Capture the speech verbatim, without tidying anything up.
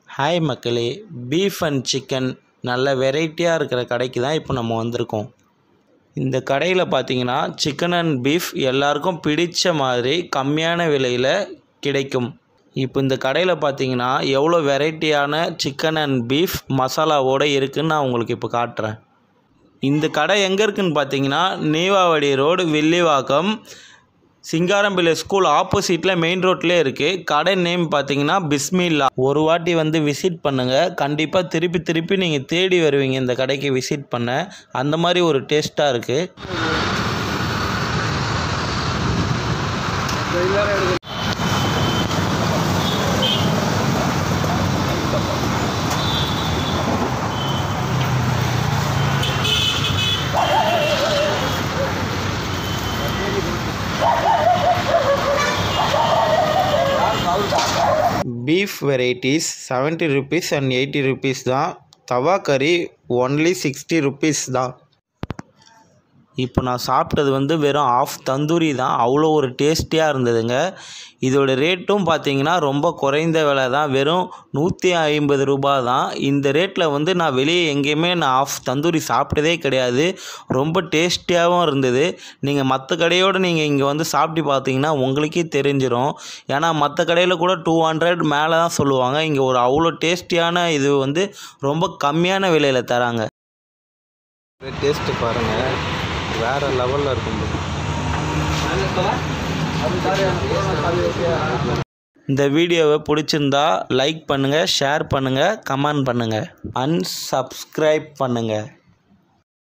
Hi மக்களே, beef and chicken நல்ல வெரைட்டியாக இருக்கிற கடைக்கு தான் இப்போ நம்ம வந்திருக்கோம். இந்த கடையில் பார்த்தீங்கன்னா சிக்கன் அண்ட் பீஃப் எல்லாருக்கும் பிடித்த மாதிரி கம்மியான விலையில் கிடைக்கும். இப்போ இந்த கடையில் பார்த்தீங்கன்னா எவ்வளோ வெரைட்டியான சிக்கன் அண்ட் பீஃப் மசாலாவோடு இருக்குதுன்னு நான் உங்களுக்கு இப்போ காட்டுறேன். இந்த கடை எங்கே இருக்குதுன்னு பார்த்தீங்கன்னா நீவாவடி ரோடு, வில்லிவாக்கம், சிங்காரம்பிள்ளை ஸ்கூல் ஆப்போசிட்டில் மெயின் ரோட்லேயே இருக்குது. கடை நேம் பார்த்தீங்கன்னா பிஸ்மில்லா. ஒரு வாட்டி வந்து விசிட் பண்ணுங்கள், கண்டிப்பாக திருப்பி திருப்பி நீங்கள் தேடி வருவீங்க இந்த கடைக்கு விசிட் பண்ண. அந்த மாதிரி ஒரு டேஸ்ட்டாக இருக்குது. Beef varieties seventy rupees and eighty rupees தான். தவா கறி ஒன்லி சிக்ஸ்டி ருபீஸ் தான். இப்போ நான் சாப்பிட்டது வந்து வெறும் ஆஃப் தந்தூரி தான். அவ்வளோ ஒரு டேஸ்டியாக இருந்ததுங்க. இதோட ரேட்டும் பார்த்தீங்கன்னா ரொம்ப குறைந்த விலை தான், வெறும் நூற்றி ஐம்பது ரூபா தான். இந்த ரேட்டில் வந்து நான் வெளியே எங்கேயுமே நான் ஆஃப் தந்தூரி சாப்பிட்டதே கிடையாது. ரொம்ப டேஸ்டியாகவும் இருந்தது. நீங்கள் மற்ற கடையோடு நீங்கள் இங்கே வந்து சாப்பிட்டு பார்த்தீங்கன்னா உங்களுக்கே தெரிஞ்சிடும். ஏன்னா மற்ற கடையில் கூட டூ ஹண்ட்ரட் மேலே தான் சொல்லுவாங்க. இங்கே ஒரு அவ்வளோ டேஸ்டியான இது வந்து ரொம்ப கம்மியான விலையில் தராங்க. டேஸ்ட்டு பாருங்கள், வேறு லெவலில் இருக்கும். இந்த வீடியோவை பிடிச்சிருந்தா லைக் பண்ணுங்கள், ஷேர் பண்ணுங்கள், கமெண்ட் பண்ணுங்கள், அன்சப்ஸ்கிரைப் பண்ணுங்கள்.